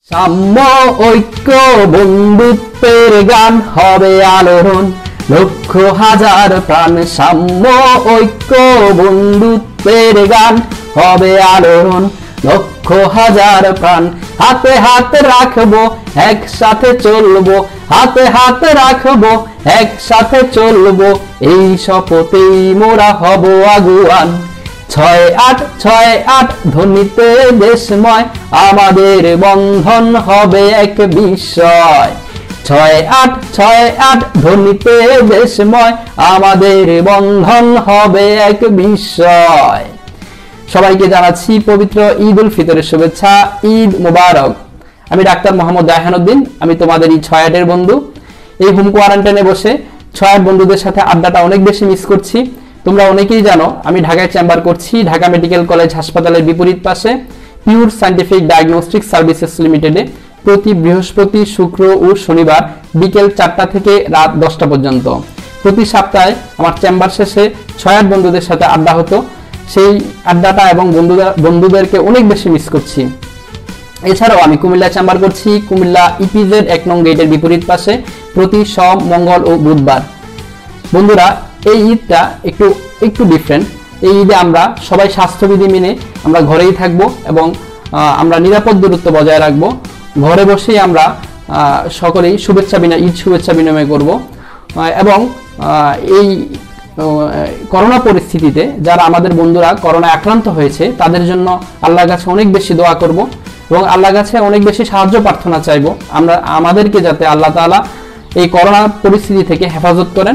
সাম্য ঐক্য বন্ধুত্বের গান হবে আলোড়ন, লক্ষ হাজার প্রাণ। সাম্য ঐক্য বন্ধুত্বের গান হবে আলোড়ন, লক্ষ হাজার প্রাণ। হাতে হাত রাখবো, একসাথে চলবো, হাতে হাত রাখবো, একসাথে চলবো, এই শপথেই মোরা হব আগুয়ান। 6-8 ধ্বনিতে দেশময়, আমাদের বন্ধন হবে এক বিস্ময়। 6-8 ধ্বনিতে দেশময়, আমাদের বন্ধন হবে এক বিস্ময়। সবাইকে জানাচ্ছি পবিত্র ঈদ উল ফিতরের শুভেচ্ছা। ঈদ মুবারক। আমি ডাক্তার মোহাম্মদ রায়হানুদ্দিন। আমি তোমাদের এই 6-8 বন্ধু। এই হোম কোয়ারেন্টাইনে বসে 6-8 বন্ধুদের সাথে আড্ডাটা অনেক বেশি মিস করছি। তোমরা অনেকেই জানো আমি ঢাকায় চেম্বার করছি, ঢাকা মেডিকেল কলেজ হাসপাতালের বিপরীত পাশে পিওর সায়েন্টিফিক ডায়াগনস্টিক সার্ভিসেস লিমিটেডে প্রতি বৃহস্পতি, শুক্র ও শনিবার বিকেল 4টা থেকে রাত 10টা পর্যন্ত প্রতি সপ্তাহে আমার চেম্বার শেষে 6-8 বন্ধুদের সাথে আড্ডা হতো। সেই আড্ডাটা এবং বন্ধুদেরকে অনেক বেশি মিস করছি। এছাড়াও আমি কুমিল্লা চেম্বার করছি, কুমিল্লা ইপিজেড 1 নং গেটের বিপরীত পাশে প্রতি সোম, মঙ্গল ও বুধবার। বন্ধুরা, এই ঈদটা একটু ডিফারেন্ট। এই ঈদে আমরা সবাই স্বাস্থ্যবিধি মেনে আমরা ঘরেই থাকবো এবং আমরা নিরাপদ দূরত্ব বজায় রাখবো। ঘরে বসেই আমরা সকলেই ঈদ শুভেচ্ছা বিনিময় করব এবং এই করোনা পরিস্থিতিতে যারা আমাদের বন্ধুরা করোনায় আক্রান্ত হয়েছে তাদের জন্য আল্লাহর কাছে অনেক বেশি দোয়া করব এবং আল্লাহর কাছে অনেক বেশি সাহায্য প্রার্থনা চাইব। আমাদেরকে যাতে আল্লাহ তাআলা এই করোনা পরিস্থিতি থেকে হেফাজত করেন।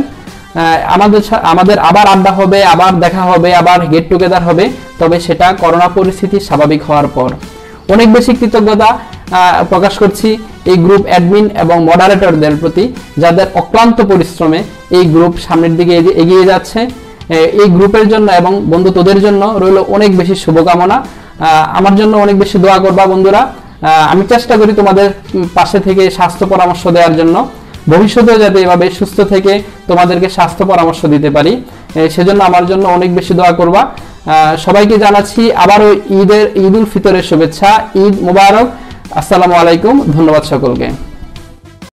আমাদের আবার আড্ডা হবে, আবার দেখা হবে, আবার গেট টুগেদার হবে, তবে সেটা করোনা পরিস্থিতি স্বাভাবিক হওয়ার পর। অনেক বেশি কৃতজ্ঞতা প্রকাশ করছি এই গ্রুপ অ্যাডমিন এবং মডারেটরদের প্রতি, যাদের অক্লান্ত পরিশ্রমে এই গ্রুপ সামনের দিকে এগিয়ে যাচ্ছে। এই গ্রুপের জন্য এবং বন্ধু তোদের জন্য রইল অনেক বেশি শুভকামনা। আমার জন্য অনেক বেশি দোয়া করবা বন্ধুরা। আমি চেষ্টা করি তোমাদের পাশে থেকে স্বাস্থ্য পরামর্শ দেওয়ার জন্য, ভবিষ্যতেও যাতে এভাবে সুস্থ থেকে তোমাদেরকে স্বাস্থ্য পরামর্শ দিতে পারি, সেজন্য আমার জন্য অনেক বেশি দোয়া করবা। সবাইকে জানাচ্ছি আবারও ঈদ উল ফিতরের শুভেচ্ছা। ঈদ মুবারক। আসসালামু আলাইকুম। ধন্যবাদ সকলকে।